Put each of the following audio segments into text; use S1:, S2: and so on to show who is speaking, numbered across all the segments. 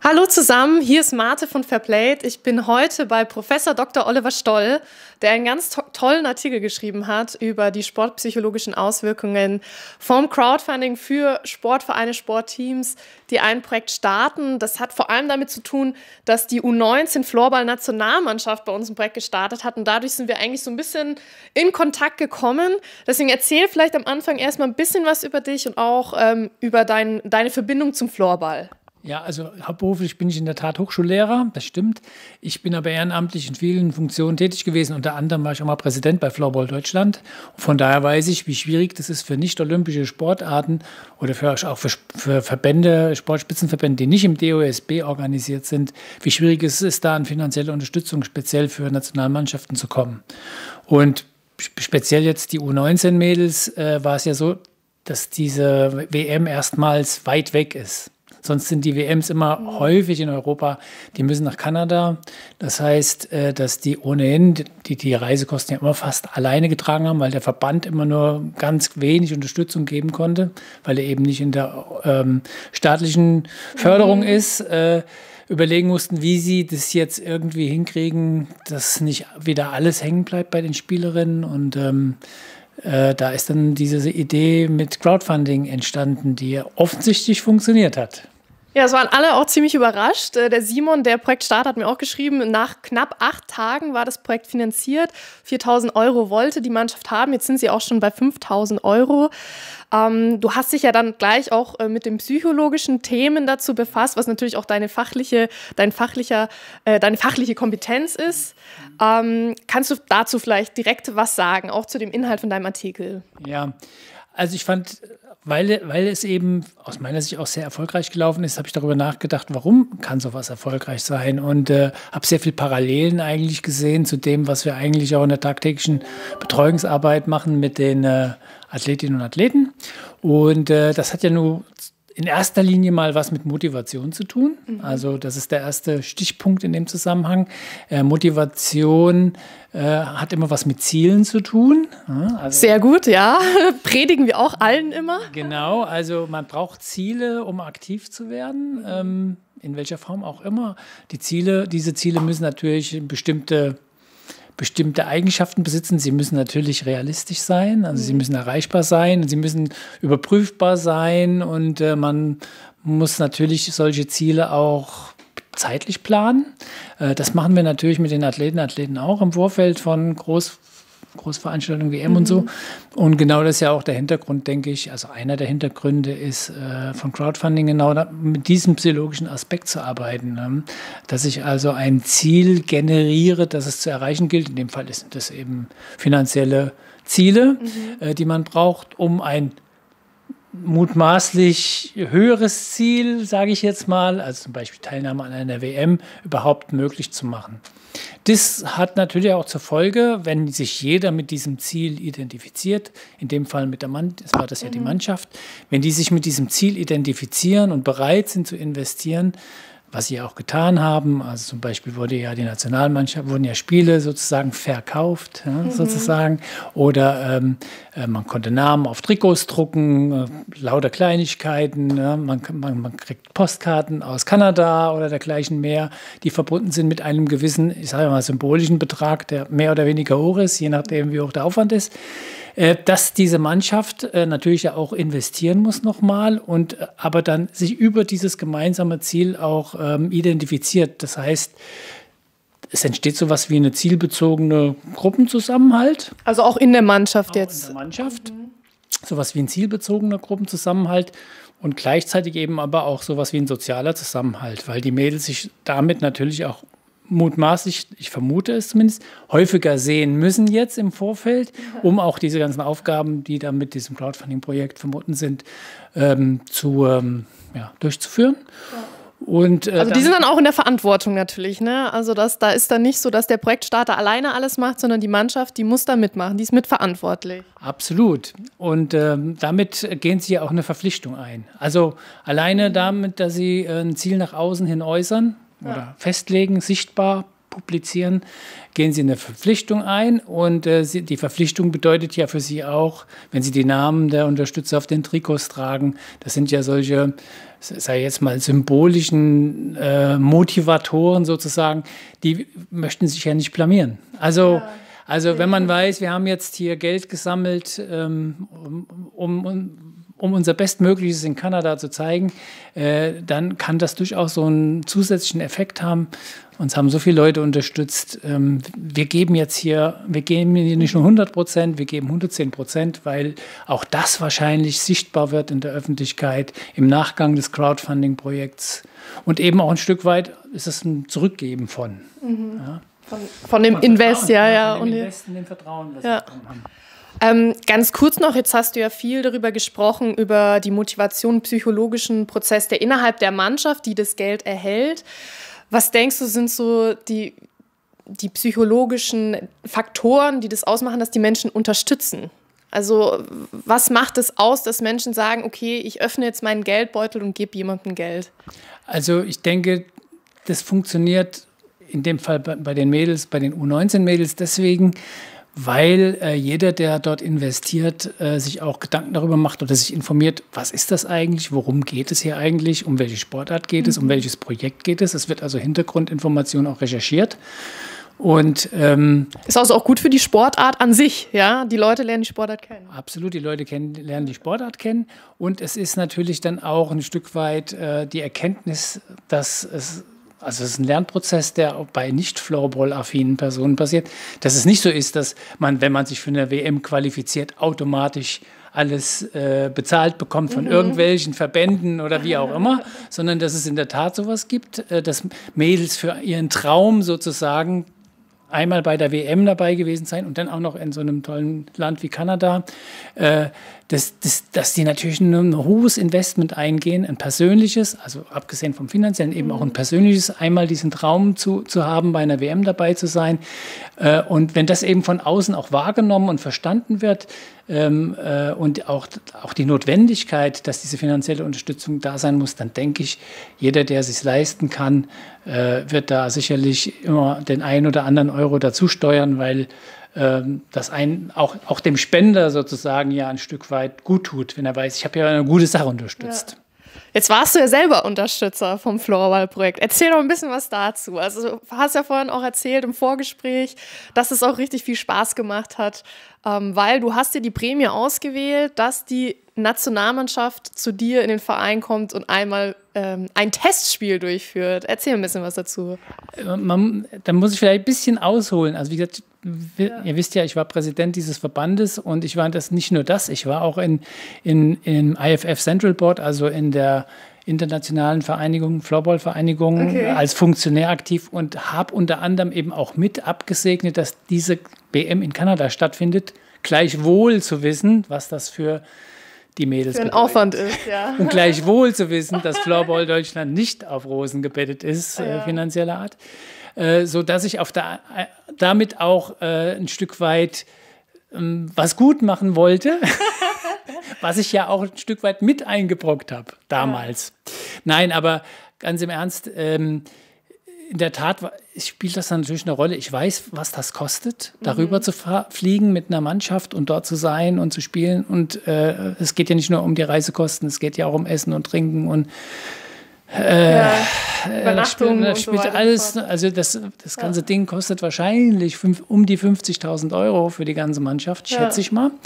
S1: Hallo zusammen, hier ist Marte von Fairplayed. Ich bin heute bei Professor Dr. Oliver Stoll, der einen ganz tollen Artikel geschrieben hat über die sportpsychologischen Auswirkungen vom Crowdfunding für Sportvereine, Sportteams, die ein Projekt starten. Das hat vor allem damit zu tun, dass die U19 Floorball-Nationalmannschaft bei uns ein Projekt gestartet hat und dadurch sind wir eigentlich so ein bisschen in Kontakt gekommen. Deswegen erzähl vielleicht am Anfang erstmal ein bisschen was über dich und auch über deine Verbindung zum Floorball.
S2: Ja, also hauptberuflich bin ich in der Tat Hochschullehrer, das stimmt. Ich bin aber ehrenamtlich in vielen Funktionen tätig gewesen. Unter anderem war ich auch mal Präsident bei Floorball Deutschland. Und von daher weiß ich, wie schwierig das ist für nicht-olympische Sportarten oder auch für Verbände, Sportspitzenverbände, die nicht im DOSB organisiert sind, wie schwierig es ist, da an finanzielle Unterstützung speziell für Nationalmannschaften zu kommen. Und speziell jetzt die U19-Mädels war es ja so, dass diese WM erstmals weit weg ist. Sonst sind die WMs immer häufig in Europa, die müssen nach Kanada. Das heißt, dass die ohnehin die Reisekosten ja immer fast alleine getragen haben, weil der Verband immer nur ganz wenig Unterstützung geben konnte, weil er eben nicht in der staatlichen Förderung ist. Überlegen mussten, wie sie das jetzt irgendwie hinkriegen, dass nicht wieder alles hängen bleibt bei den Spielerinnen. Und da ist dann diese Idee mit Crowdfunding entstanden, die offensichtlich funktioniert hat.
S1: Ja, es waren alle auch ziemlich überrascht. Der Simon, der Projektstarter, hat mir auch geschrieben, nach knapp 8 Tagen war das Projekt finanziert. 4.000 € wollte die Mannschaft haben. Jetzt sind sie auch schon bei 5.000 €. Du hast dich ja dann gleich auch mit den psychologischen Themen dazu befasst, was natürlich auch deine fachliche Kompetenz ist. Kannst du dazu vielleicht direkt was sagen, auch zu dem Inhalt von deinem Artikel?
S2: Ja, also ich fand, weil es eben aus meiner Sicht auch sehr erfolgreich gelaufen ist, habe ich darüber nachgedacht, warum kann sowas erfolgreich sein, und habe sehr viel Parallelen eigentlich gesehen zu dem, was wir eigentlich auch in der tagtäglichen Betreuungsarbeit machen mit den Athletinnen und Athleten. Und das hat ja nur in erster Linie mal was mit Motivation zu tun. Also das ist der erste Stichpunkt in dem Zusammenhang. Motivation hat immer was mit Zielen zu tun. Also,
S1: sehr gut, ja. Predigen wir auch allen immer.
S2: Genau, also man braucht Ziele, um aktiv zu werden, in welcher Form auch immer. Diese Ziele müssen natürlich bestimmte Eigenschaften besitzen. Sie müssen natürlich realistisch sein, also sie müssen erreichbar sein, sie müssen überprüfbar sein, und man muss natürlich solche Ziele auch zeitlich planen. Das machen wir natürlich mit den Athleten auch im Vorfeld von Großveranstaltungen, WM und so. Und genau das ist ja auch der Hintergrund, denke ich. Also einer der Hintergründe ist von Crowdfunding genau mit diesem psychologischen Aspekt zu arbeiten. Dass ich also ein Ziel generiere, das es zu erreichen gilt. In dem Fall sind das eben finanzielle Ziele, die man braucht, um ein mutmaßlich höheres Ziel, sage ich jetzt mal, also zum Beispiel Teilnahme an einer WM, überhaupt möglich zu machen. Das hat natürlich auch zur Folge, wenn sich jeder mit diesem Ziel identifiziert, in dem Fall mit der Mannschaft, war das ja die Mannschaft, wenn die sich mit diesem Ziel identifizieren und bereit sind zu investieren, was sie auch getan haben. Also zum Beispiel wurden ja Spiele sozusagen verkauft, ja, sozusagen. Oder man konnte Namen auf Trikots drucken, lauter Kleinigkeiten. Ja. Man kriegt Postkarten aus Kanada oder dergleichen mehr, die verbunden sind mit einem gewissen, ich sage mal, symbolischen Betrag, der mehr oder weniger hoch ist, je nachdem, wie hoch der Aufwand ist. Dass diese Mannschaft natürlich ja auch investieren muss nochmal, und aber dann sich über dieses gemeinsame Ziel auch identifiziert. Das heißt, es entsteht sowas wie eine zielbezogene Gruppenzusammenhalt.
S1: Also auch in der Mannschaft
S2: auch
S1: jetzt.
S2: In der Mannschaft. Sowas wie ein zielbezogener Gruppenzusammenhalt und gleichzeitig eben aber auch sowas wie ein sozialer Zusammenhalt, weil die Mädels sich damit natürlich auch mutmaßlich, ich vermute es zumindest, häufiger sehen müssen jetzt im Vorfeld, um auch diese ganzen Aufgaben, die da mit diesem Crowdfunding-Projekt verbunden sind, durchzuführen. Ja. Und,
S1: also die sind dann auch in der Verantwortung natürlich, ne? Also da ist dann nicht so, dass der Projektstarter alleine alles macht, sondern die Mannschaft, die muss da mitmachen, die ist mitverantwortlich.
S2: Absolut. Und damit gehen sie ja auch eine Verpflichtung ein. Also alleine damit, dass sie ein Ziel nach außen hin äußern, oder festlegen, sichtbar, publizieren, gehen Sie eine Verpflichtung ein und die Verpflichtung bedeutet ja für Sie auch, wenn Sie die Namen der Unterstützer auf den Trikots tragen, das sind ja solche, sei jetzt mal symbolischen Motivatoren sozusagen, die möchten sich ja nicht blamieren. Also wenn man weiß, wir haben jetzt hier Geld gesammelt, um unser Bestmögliches in Kanada zu zeigen, dann kann das durchaus so einen zusätzlichen Effekt haben. Uns haben so viele Leute unterstützt. Wir geben hier nicht nur 100%, wir geben 110%, weil auch das wahrscheinlich sichtbar wird in der Öffentlichkeit im Nachgang des Crowdfunding-Projekts. Und eben auch ein Stück weit ist es ein Zurückgeben von. Ja.
S1: Von dem Invest, ja.
S2: Von dem Invest und dem Vertrauen, was wir bekommen haben.
S1: Ganz kurz noch, jetzt hast du ja viel darüber gesprochen, über die Motivation, psychologischen Prozess, der innerhalb der Mannschaft, die das Geld erhält. Was denkst du, sind so die psychologischen Faktoren, die das ausmachen, dass die Menschen unterstützen? Also was macht es aus, dass Menschen sagen, okay, ich öffne jetzt meinen Geldbeutel und gebe jemandem Geld?
S2: Also ich denke, das funktioniert in dem Fall bei den Mädels, bei den U19-Mädels deswegen, weil jeder, der dort investiert, sich auch Gedanken darüber macht oder sich informiert, was ist das eigentlich, worum geht es hier eigentlich, um welche Sportart geht es, um welches Projekt geht es. Es wird also Hintergrundinformation auch recherchiert. Und
S1: ist also auch gut für die Sportart an sich, ja? Die Leute lernen die Sportart kennen.
S2: Absolut, die Leute lernen die Sportart kennen. Und es ist natürlich dann auch ein Stück weit die Erkenntnis, dass es ist ein Lernprozess, der auch bei nicht-Floorball-affinen Personen passiert, dass es nicht so ist, dass man, wenn man sich für eine WM qualifiziert, automatisch alles bezahlt bekommt von irgendwelchen Verbänden oder wie auch immer, sondern dass es in der Tat sowas gibt, dass Mädels für ihren Traum sozusagen einmal bei der WM dabei gewesen sein und dann auch noch in so einem tollen Land wie Kanada, dass die natürlich ein hohes Investment eingehen, ein persönliches, also abgesehen vom finanziellen, eben auch ein persönliches, einmal diesen Traum zu haben, bei einer WM dabei zu sein. Und wenn das eben von außen auch wahrgenommen und verstanden wird und auch die Notwendigkeit, dass diese finanzielle Unterstützung da sein muss, dann denke ich, jeder, der es sich leisten kann, wird da sicherlich immer den einen oder anderen Euro dazu steuern, weil das auch dem Spender sozusagen ja ein Stück weit gut tut, wenn er weiß, ich habe ja eine gute Sache unterstützt.
S1: Ja. Jetzt warst du ja selber Unterstützer vom Floorball-Projekt. Erzähl doch ein bisschen was dazu. Also du hast ja vorhin auch erzählt im Vorgespräch, dass es auch richtig viel Spaß gemacht hat, weil du hast dir die Prämie ausgewählt, dass die Nationalmannschaft zu dir in den Verein kommt und einmal ein Testspiel durchführt. Erzähl ein bisschen was dazu.
S2: Da muss ich vielleicht ein bisschen ausholen. Also wie gesagt, ihr wisst ja, ich war Präsident dieses Verbandes und ich war nicht nur das, ich war auch im IFF Central Board, also in der internationalen Vereinigung, Floorball-Vereinigung, als Funktionär aktiv und habe unter anderem eben auch mit abgesegnet, dass diese WM in Kanada stattfindet, gleichwohl zu wissen, was das für die Mädels
S1: für ein Aufwand ist, ja.
S2: Und gleichwohl zu wissen, dass Floorball Deutschland nicht auf Rosen gebettet ist, finanzieller Art, sodass ich damit auch ein Stück weit was gut machen wollte, was ich ja auch ein Stück weit mit eingebrockt habe damals. Ja. Nein, aber ganz im Ernst, in der Tat spielt das dann natürlich eine Rolle. Ich weiß, was das kostet, darüber zu fliegen mit einer Mannschaft und dort zu sein und zu spielen. Und es geht ja nicht nur um die Reisekosten, es geht ja auch um Essen und Trinken und
S1: Übernachtung und
S2: spielt so alles. Also das ganze Ding kostet wahrscheinlich um die 50.000 Euro für die ganze Mannschaft, schätze ich mal.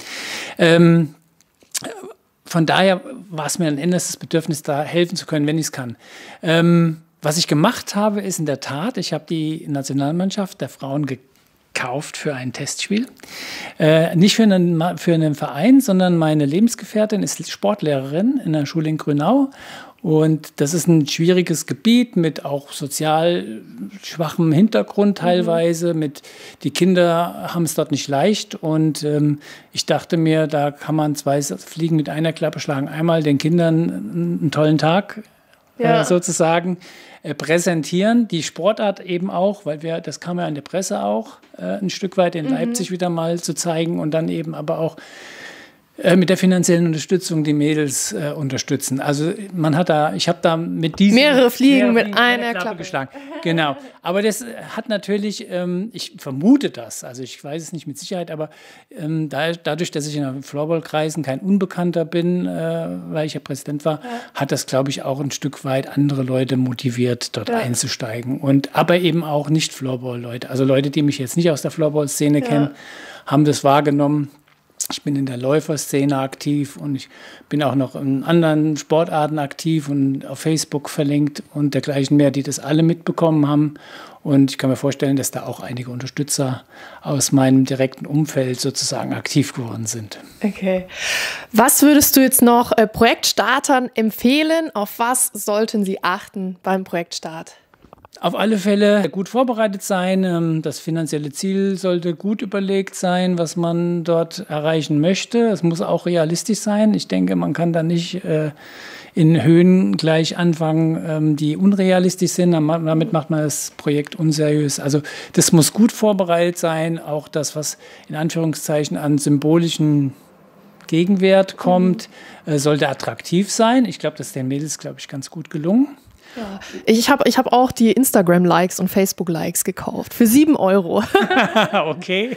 S2: Von daher war es mir ein innerstes Bedürfnis, da helfen zu können, wenn ich es kann. Was ich gemacht habe, ist in der Tat, ich habe die Nationalmannschaft der Frauen gekauft für ein Testspiel. Nicht für einen Verein, sondern meine Lebensgefährtin ist Sportlehrerin in der Schule in Grünau. Und das ist ein schwieriges Gebiet mit auch sozial schwachem Hintergrund teilweise. Die Kinder haben es dort nicht leicht. Und ich dachte mir, da kann man 2 Fliegen mit einer Klappe schlagen. Einmal den Kindern einen tollen Tag sozusagen präsentieren. Die Sportart eben auch, weil das kam ja in der Presse auch ein Stück weit in Leipzig wieder mal zu zeigen. Und dann eben aber auch Mit der finanziellen Unterstützung die Mädels unterstützen. Also ich habe da mit diesen
S1: mehrere Fliegen mit einer Klappe
S2: geschlagen. Genau. Aber das hat natürlich, ich vermute das, also ich weiß es nicht mit Sicherheit, aber dadurch, dass ich in den Floorball-Kreisen kein Unbekannter bin, weil ich ja Präsident war, hat das, glaube ich, auch ein Stück weit andere Leute motiviert, dort einzusteigen. Aber eben auch nicht Floorball-Leute. Also Leute, die mich jetzt nicht aus der Floorball-Szene kennen, haben das wahrgenommen. Ich bin in der Läuferszene aktiv und ich bin auch noch in anderen Sportarten aktiv und auf Facebook verlinkt und dergleichen mehr, die das alle mitbekommen haben. Und ich kann mir vorstellen, dass da auch einige Unterstützer aus meinem direkten Umfeld sozusagen aktiv geworden sind.
S1: Okay. Was würdest du jetzt noch Projektstartern empfehlen? Auf was sollten sie achten beim Projektstart?
S2: Auf alle Fälle gut vorbereitet sein. Das finanzielle Ziel sollte gut überlegt sein, was man dort erreichen möchte. Es muss auch realistisch sein. Ich denke, man kann da nicht in Höhen gleich anfangen, die unrealistisch sind. Damit macht man das Projekt unseriös. Also das muss gut vorbereitet sein. Auch das, was in Anführungszeichen an symbolischen Gegenwert kommt, sollte attraktiv sein. Ich glaube, das ist den Mädels, glaube ich, ganz gut gelungen.
S1: Ja. Ich hab auch die Instagram-Likes und Facebook-Likes gekauft. Für 7 €.
S2: Okay.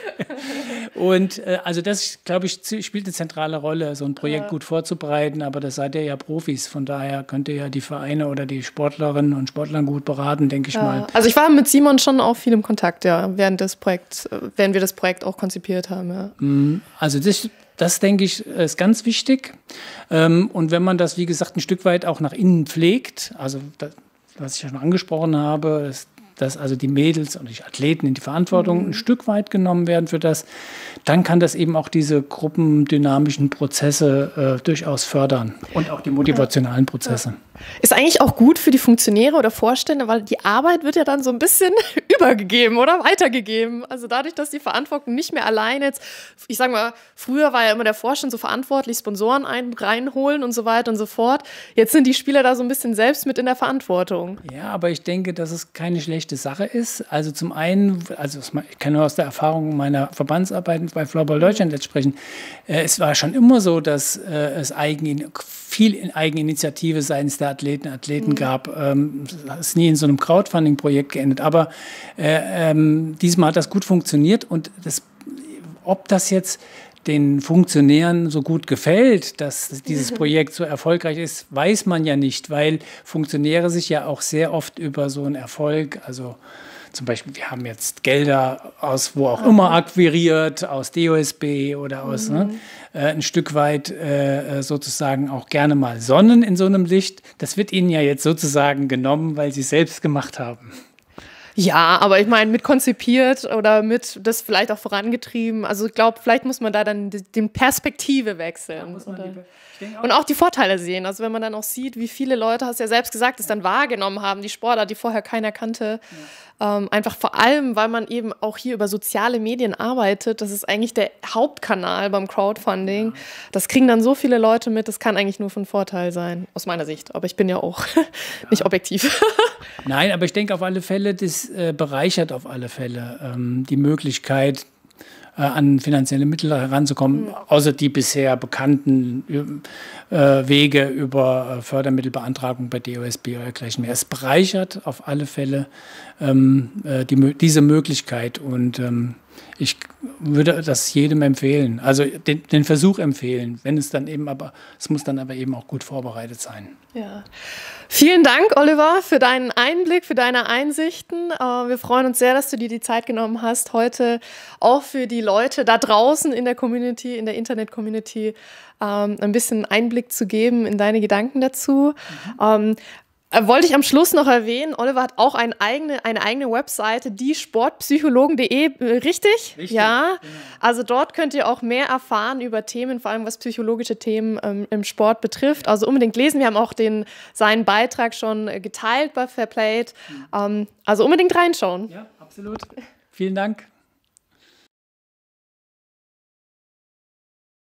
S2: Und also das, glaube ich, spielt eine zentrale Rolle, so ein Projekt gut vorzubereiten. Aber das seid ihr ja Profis. Von daher könnt ihr ja die Vereine oder die Sportlerinnen und Sportler gut beraten, denke ich mal.
S1: Also ich war mit Simon schon auch viel im Kontakt, während wir das Projekt auch konzipiert haben. Ja.
S2: Also das, denke ich, ist ganz wichtig. Und wenn man das, wie gesagt, ein Stück weit auch nach innen pflegt, also das, was ich ja schon angesprochen habe, dass also die Mädels und die Athleten in die Verantwortung ein Stück weit genommen werden für das, dann kann das eben auch diese gruppendynamischen Prozesse durchaus fördern und auch die motivationalen Prozesse.
S1: Ist eigentlich auch gut für die Funktionäre oder Vorstände, weil die Arbeit wird ja dann so ein bisschen übergegeben oder weitergegeben. Also dadurch, dass die Verantwortung nicht mehr alleine jetzt, ich sage mal, früher war ja immer der Vorstand so verantwortlich, Sponsoren reinholen und so weiter und so fort. Jetzt sind die Spieler da so ein bisschen selbst mit in der Verantwortung.
S2: Ja, aber ich denke, dass es keine schlechte Sache ist. Also zum einen, ich kann nur aus der Erfahrung meiner Verbandsarbeit bei Floorball Deutschland jetzt sprechen, es war schon immer so, dass es viel Eigeninitiative seitens der Athleten gab. Es ist nie in so einem Crowdfunding-Projekt geendet. Aber diesmal hat das gut funktioniert. Und ob das jetzt den Funktionären so gut gefällt, dass dieses Projekt so erfolgreich ist, weiß man ja nicht, weil Funktionäre sich ja auch sehr oft über so einen Erfolg, also zum Beispiel, wir haben jetzt Gelder aus wo auch immer akquiriert, aus DOSB oder aus ein Stück weit sozusagen auch gerne mal Sonnen in so einem Licht. Das wird ihnen ja jetzt sozusagen genommen, weil sie es selbst gemacht haben.
S1: Ja, aber ich meine, mit konzipiert oder mit das vielleicht auch vorangetrieben. Also ich glaube, vielleicht muss man da dann die Perspektive wechseln. Und auch die Vorteile sehen. Also wenn man dann auch sieht, wie viele Leute, hast du ja selbst gesagt, es dann wahrgenommen haben, die Sportler, die vorher keiner kannte. Einfach vor allem, weil man eben auch hier über soziale Medien arbeitet. Das ist eigentlich der Hauptkanal beim Crowdfunding. Ja. Das kriegen dann so viele Leute mit, das kann eigentlich nur von Vorteil sein, aus meiner Sicht. Aber ich bin ja auch nicht objektiv.
S2: Nein, aber ich denke auf alle Fälle, das bereichert auf alle Fälle die Möglichkeit, an finanzielle Mittel heranzukommen, außer die bisher bekannten Wege über Fördermittelbeantragung bei DOSB oder dergleichen mehr. Es bereichert auf alle Fälle diese Möglichkeit und ich würde das jedem empfehlen, also den Versuch empfehlen, es muss dann aber eben auch gut vorbereitet sein.
S1: Ja. Vielen Dank, Oliver, für deinen Einblick, für deine Einsichten. Wir freuen uns sehr, dass du dir die Zeit genommen hast, heute auch für die Leute da draußen in der Community, in der Internet-Community, ein bisschen Einblick zu geben in deine Gedanken dazu. Wollte ich am Schluss noch erwähnen, Oliver hat auch eine eigene Webseite, diesportpsychologen.de, richtig? Ja, genau. Also dort könnt ihr auch mehr erfahren über Themen, vor allem was psychologische Themen im Sport betrifft. Also unbedingt lesen, wir haben auch seinen Beitrag schon geteilt bei Fairplay. Also unbedingt reinschauen.
S2: Ja, absolut. Vielen Dank.